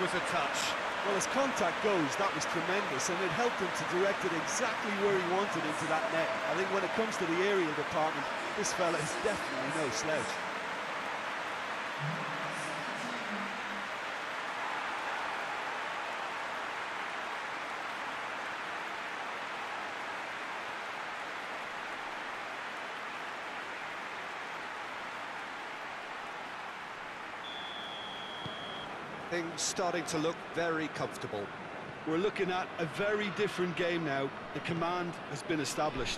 was a touch. Well, as contact goes, that was tremendous, and it helped him to direct it exactly where he wanted into that net. I think when it comes to the aerial department, this fella is definitely no slouch. Things starting to look very comfortable. We're looking at a very different game now. The command has been established.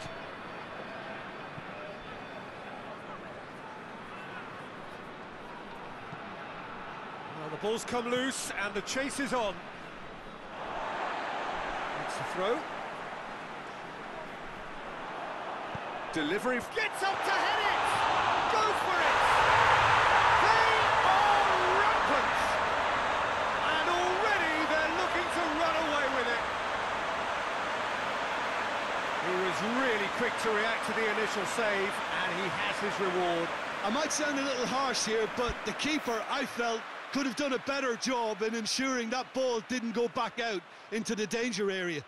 Well, the ball's come loose and the chase is on. It's a throw. Delivery. Gets up to head it! Go for it! They are rampant! And already they're looking to run away with it. He was really quick to react to the initial save, and he has his reward. I might sound a little harsh here, but the keeper, I felt, could have done a better job in ensuring that ball didn't go back out into the danger area.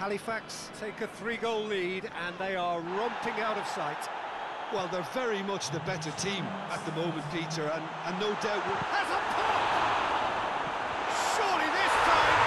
Halifax take a 3-goal lead and they are romping out of sight. Well, they're very much the better team at the moment, Peter, and no doubt... Has a pop! Surely this time